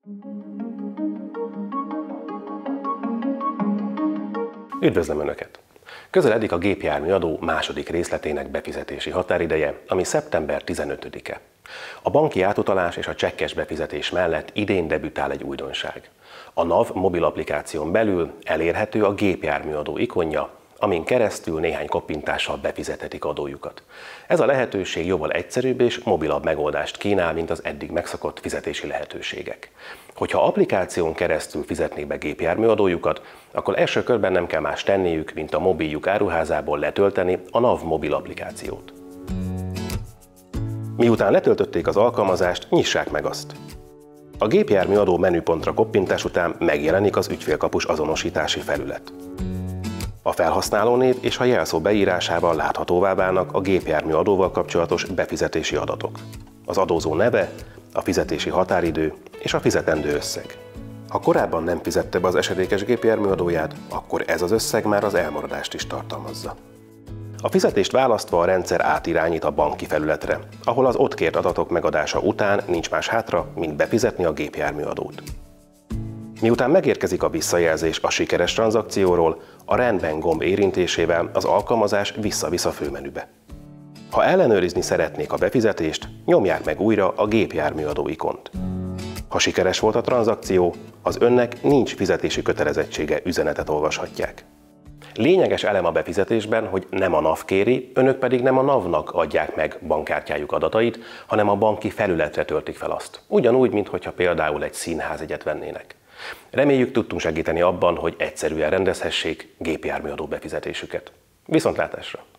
Üdvözlöm Önöket! Közeledik a gépjárműadó második részletének befizetési határideje, ami szeptember 15-e. A banki átutalás és a csekkes befizetés mellett idén debütál egy újdonság. A NAV mobil applikáción belül elérhető a gépjárműadó ikonja, amin keresztül néhány koppintással befizethetik adójukat. Ez a lehetőség jóval egyszerűbb és mobilabb megoldást kínál, mint az eddig megszokott fizetési lehetőségek. Hogyha applikáción keresztül fizetnék be gépjárműadójukat, akkor első körben nem kell más tenniük, mint a mobiljuk áruházából letölteni a NAV mobil applikációt. Miután letöltötték az alkalmazást, nyissák meg azt. A gépjárműadó menüpontra koppintás után megjelenik az ügyfélkapus azonosítási felület. A felhasználónév és a jelszó beírásával láthatóvá válnak a gépjárműadóval kapcsolatos befizetési adatok. Az adózó neve, a fizetési határidő és a fizetendő összeg. Ha korábban nem fizette be az esedékes gépjárműadóját, akkor ez az összeg már az elmaradást is tartalmazza. A fizetést választva a rendszer átirányít a banki felületre, ahol az ott kért adatok megadása után nincs más hátra, mint befizetni a gépjárműadót. Miután megérkezik a visszajelzés a sikeres tranzakcióról, a rendben gomb érintésével az alkalmazás visszavisz a főmenübe. Ha ellenőrizni szeretnék a befizetést, nyomják meg újra a gépjárműadó ikont. Ha sikeres volt a tranzakció, az önnek nincs fizetési kötelezettsége üzenetet olvashatják. Lényeges elem a befizetésben, hogy nem a NAV kéri, önök pedig nem a NAV-nak adják meg bankkártyájuk adatait, hanem a banki felületre töltik fel azt. Ugyanúgy, mintha például egy színházjegyet vennének. Reméljük, tudtunk segíteni abban, hogy egyszerűen rendezhessék gépjárműadó befizetésüket. Viszontlátásra!